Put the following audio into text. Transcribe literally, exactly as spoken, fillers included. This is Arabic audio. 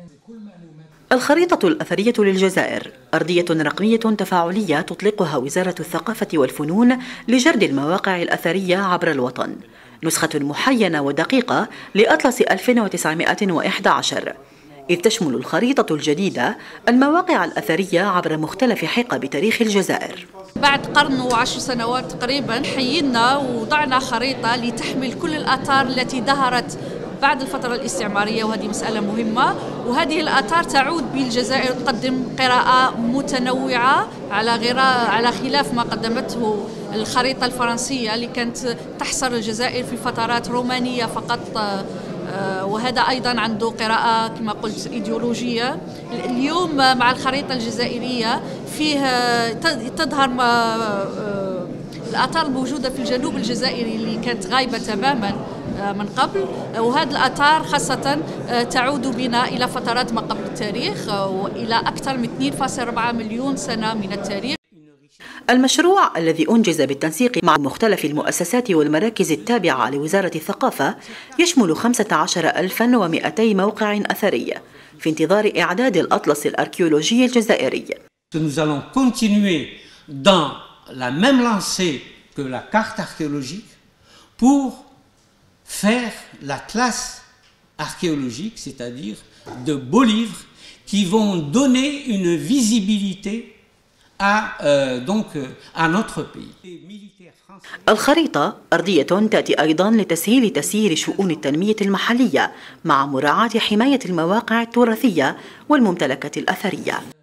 الخريطة الأثرية للجزائر أرضية رقمية تفاعلية تطلقها وزارة الثقافة والفنون لجرد المواقع الأثرية عبر الوطن، نسخة محينة ودقيقة لأطلس ألف وتسعمائة وإحدى عشر، إذ تشمل الخريطة الجديدة المواقع الأثرية عبر مختلف حقب تاريخ الجزائر. بعد قرن وعشر سنوات تقريبا حيينا ووضعنا خريطة لتحمل كل الآثار التي ظهرت بعد الفترة الاستعمارية، وهذه مسألة مهمة. وهذه الآثار تعود بالجزائر تقدم قراءة متنوعة على غير على خلاف ما قدمته الخريطة الفرنسية اللي كانت تحصر الجزائر في فترات رومانية فقط، وهذا أيضا عنده قراءة كما قلت إيديولوجية. اليوم مع الخريطة الجزائرية فيه تظهر الآثار الموجودة في الجنوب الجزائري اللي كانت غايبة تماما من قبل، وهذه الآثار خاصة تعود بنا إلى فترات ما قبل التاريخ وإلى أكثر من اثنين فاصلة أربعة مليون سنة من التاريخ. المشروع الذي أنجز بالتنسيق مع مختلف المؤسسات والمراكز التابعة لوزارة الثقافة يشمل خمسة عشر ألفاً ومئتي موقع أثري في انتظار إعداد الأطلس الأركيولوجي الجزائري. Nous allons continuer dans la même lancée que la carte archéologique pour faire l'atlas archéologique, c'est-à-dire de beaux livres qui vont donner une visibilité à, euh, donc, à notre pays. الخريطة أرضية تأتي أيضا لتسهيل تسيير شؤون التنمية المحلية مع مراعاة حماية المواقع التراثية والممتلكات الأثرية.